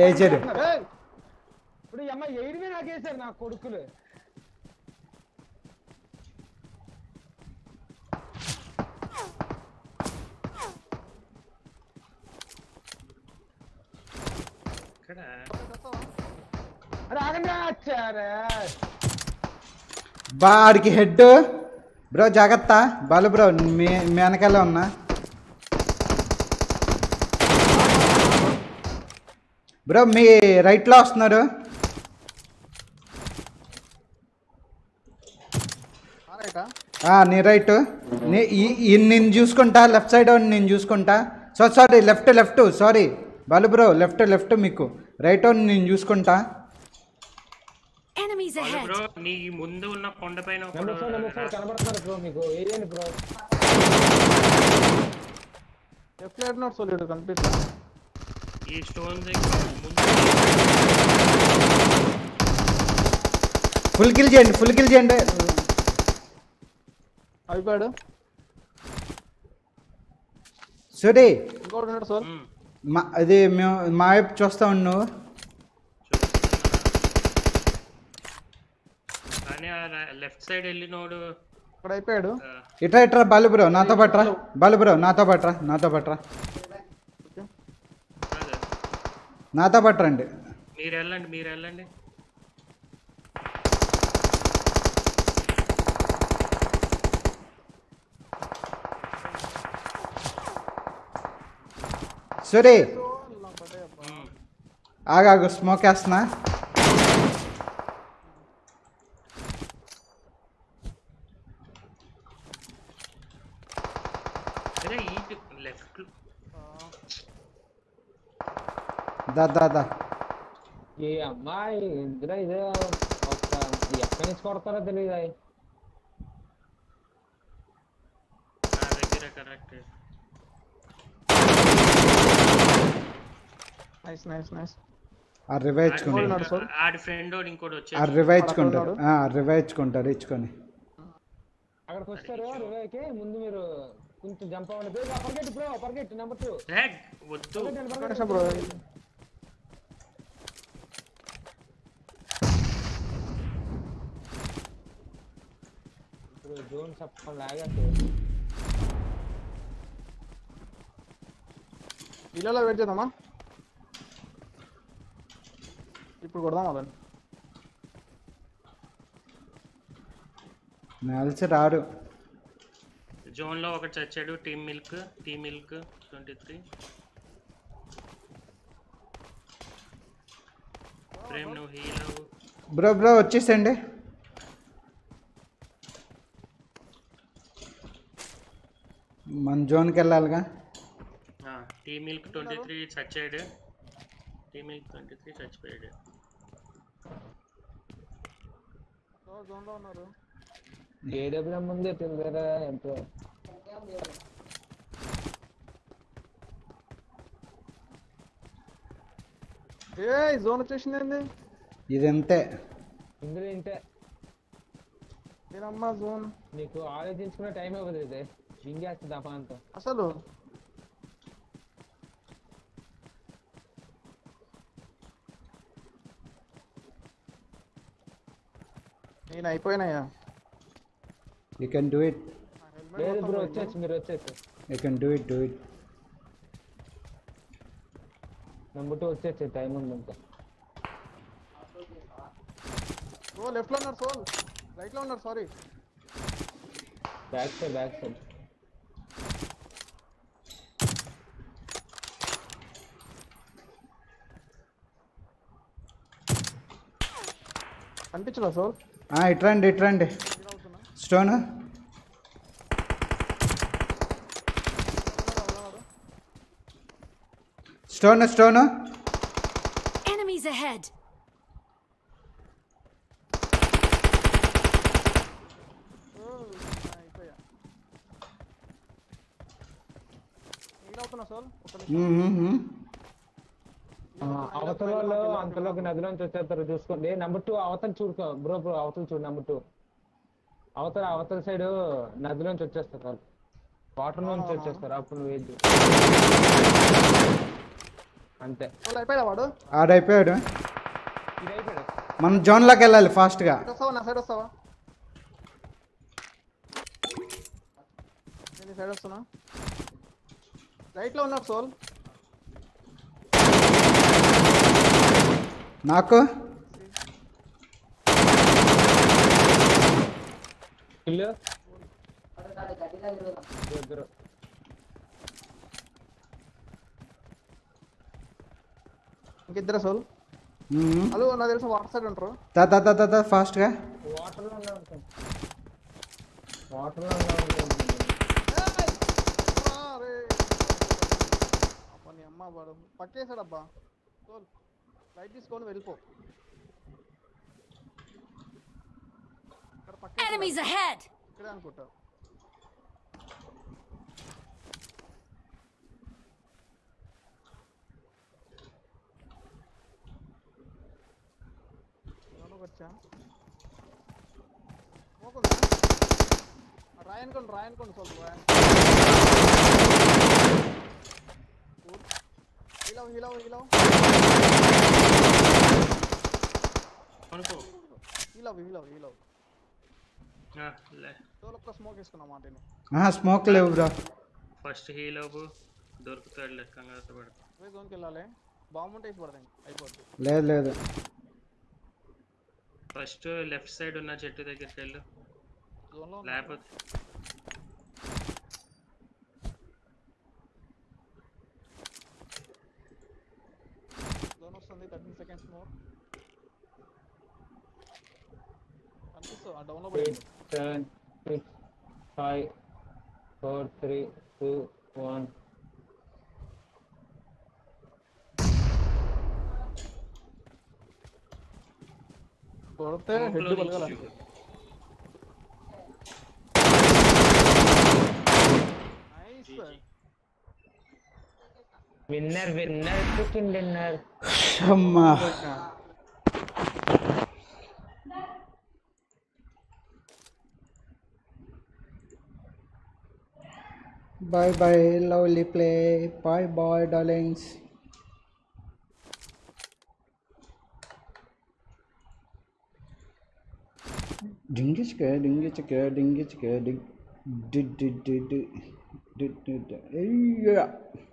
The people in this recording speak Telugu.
ఏచారు ఇప్పుడు ఈ అమ్మాయి 8 నాకేసారు నా కొడుకులు. బాడికి హెడ్ బ్రో జాగ్రత్త బాలు బ్రో మీ వెనకాల ఉన్నా బ్రో మీ రైట్లో వస్తున్నారు. నీ రైట్ నేను చూసుకుంటా లెఫ్ట్ సైడ్ నేను చూసుకుంటా. Sorry left sorry Balu bro left మీకు రైట్ నేను చూసుకుంటా. బ్రో నీ ముందు ఉన్న కొండ పైన కనబడుతున్నారు బ్రో మీకు ఏరియాని బ్రో లెఫ్ట్ సైడ్ నోట్ సోలిడ్ కనిపిస్తా. ఈ స్టోన్ ఫుల్ కిల్ చేయండి అయిపోయాడు. సరే ఇంకోటి ఉన్నాడు సోల్. అది మేము మా వైపు చూస్తా ఉన్నావు కానీ లెఫ్ట్ సైడ్ వెళ్ళినోడు అక్కడ అయిపోయాడు. ఇట్రా బాలు బ్రో నాతో పట్రా బాలు బ్రో నాతో పట్రా నాతో పట్టరండి. మీరు వెళ్ళండి సరే ఆగాగు స్మోక్ వేస్తున్నా. దా ఏ అమ్మాయి ఇందులో ఇదే ఎక్కడి నుంచి కొడతారో తెలియదు. రివైజ్కుంటారు ఇచ్చుకొని అక్కడికి వస్తారు. రివైవ్కి ముందు మీరు కొంచెం జంప్ అవ్వండి. పర్గెట్ నెంబర్ 2 బ్రో. జోన్ సప్ప లాగట్టు ఇళ్ళలో వెయిట్ చేద్దామా? ఇప్పుడు కొడదాం వాళ్ళని. నలిసి రాడు. జోన్ లో ఒకటి చచ్చాడు. టీమ్ మిల్క్ 23 ప్రేమ్ నువ్వు హీల్ బ్రో వచ్చేసండి. మన జోన్కి వెళ్ళాలిగా. టీమ్ మిల్క్ 23 చచ్చాడు. టీమ్ మిల్క్ 23 చచ్చిపోయాడు. జోన్లో ఉన్నారు. ఏడబ్ల్యూ ముందే తిందరా ఎంతో జోన్ వచ్చేసింది. ఇది అంతే ఇందులో ఇంతే. నేనమ్మా జోన్ నీకు ఆలోచించుకునే టైం ఇవ్వదు. ఇది జింగేస్తుంది అపాంతం అసలు. నేను అయిపోయినాయా? You can do it. లేదు బ్రో వచ్చేసి మీరు వచ్చేసి. You can do it. Number 2 వచ్చేసి టైం ఉంది ఇంకా. ఓ లెఫ్ట్ లో ఉన్నారు సోల్. రైట్ లో ఉన్నారు సారీ. బ్యాక్ సైడ్ అనిపించలా సోల్? ఇట్రండి స్టోన్ enemies ahead. అవతల వాళ్ళు అంతలోకి నదిలోంచి వచ్చేస్తారు చూసుకోండి. నెంబర్ 2 అవతల చూడుకో బ్రో అవతల చూడు. నెంబర్ 2 అవతల సైడ్ నదిలోంచి వచ్చేస్తారు వాళ్ళు. వాటర్ నుంచి వచ్చేస్తారు. అప్పుడు నువ్వు అంతే. వాళ్ళు అయిపోయాడా వాడు? ఆడైపోయాడు. ఇది అయిపోయాడు. మనం జోన్లోకి వెళ్ళాలి ఫాస్ట్గా. ఇటు వస్తావా? నా సైడ్ వస్తావా? నేను ఈ సైడ్ వస్తున్నా. రైట్లో ఉన్నాడు సోల్. నాకు ఇల్లు ఇద్దరు. ఇంకిద్దరు సోల్. హలో నాకు తెలుసు వాటర్ సైడ్ ఉంటారు. తా ఫాస్ట్గా. వాటర్లో ఉన్నాం అనుకోండి. వాటర్లో ఉన్నాం అనుకోండి. అరే అబ్బా నీ అమ్మ వాడు పక్కేసాడబ్బా. సోల్ లైట్ తీసుకొని వెళ్ళిపో. ఇక్కడ పక్కేసాడు. Enemies ahead! ఇక్కడే అనుకుంటా. వచ్చా రాయనుకోండి రాయనుకోండి సోల్ రాయన్. హీలవ్ హీలవ్ హీలవ్ అనుకో. హీలవ్ హీలవ్ హీలవ్. లే సోల్ ఒక్క స్మోక్ వేసుకున్నా మాటని. స్మోక్ లేవు బ్రో. ఫస్ట్ హీల్ అవ్వు, దొరుకుతాడు కంగారు పడు. జోన్కి వెళ్ళాలి. బాంబు ఉంటే వేసి పడతాయి అయిపోద్ది. లేదు ఫస్ట్ లెఫ్ట్ సైడ్ ఉన్న చెట్టు దగ్గరికి వెళ్ళు. జోన్లో లేకపోతే జోన్ వస్తుంది. 13 seconds మోర్. కనిపిస్తుంది ఆ డౌన్లో పడి. 7 6 5 4 3 2 1. కొడితే హెడ్ పలగాలి. నైస్. Winner chicken dinner. అమ్మా bye lovely play. Bye darlings. Dingy chicka ding. Yeah.